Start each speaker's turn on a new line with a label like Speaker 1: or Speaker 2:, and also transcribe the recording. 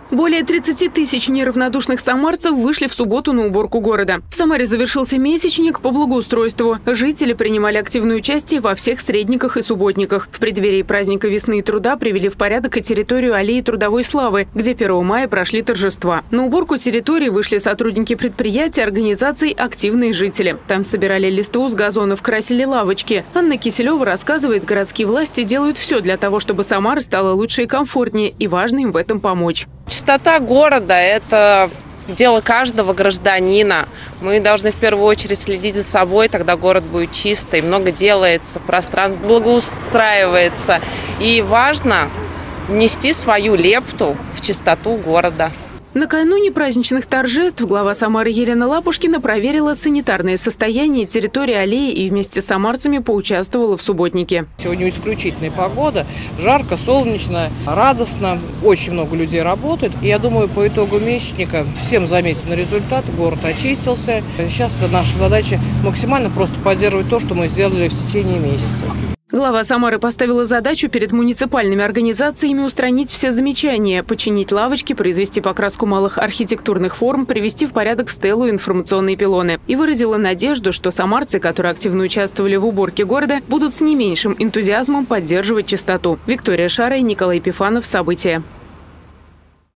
Speaker 1: Более 30 тысяч неравнодушных самарцев вышли в субботу на уборку города. В Самаре завершился месячник по благоустройству. Жители принимали активное участие во всех средниках и субботниках. В преддверии праздника весны и труда привели в порядок и территорию аллеи Трудовой славы, где 1 мая прошли торжества. На уборку территории вышли сотрудники предприятий, организаций, активные жители. Там собирали листву с газонов, красили лавочки. Анна Киселева рассказывает, городские власти делают все для того, чтобы Самара стала лучше и комфортнее, и важно им в этом помочь.
Speaker 2: Чистота города – это дело каждого гражданина. Мы должны в первую очередь следить за собой, тогда город будет чистый. Много делается, пространство благоустраивается. И важно внести свою лепту в чистоту города.
Speaker 1: Накануне праздничных торжеств глава Самары Елена Лапушкина проверила санитарное состояние территории аллеи и вместе с самарцами поучаствовала в субботнике.
Speaker 3: Сегодня исключительная погода, жарко, солнечно, радостно, очень много людей работает. И я думаю, по итогу месячника всем заметен результат, город очистился. Сейчас это наша задача максимально просто поддерживать то, что мы сделали в течение месяца.
Speaker 1: Глава Самары поставила задачу перед муниципальными организациями устранить все замечания, починить лавочки, произвести покраску малых архитектурных форм, привести в порядок стелу и информационные пилоны. И выразила надежду, что самарцы, которые активно участвовали в уборке города, будут с не меньшим энтузиазмом поддерживать чистоту. Виктория Шара и Николай Пифанов. События.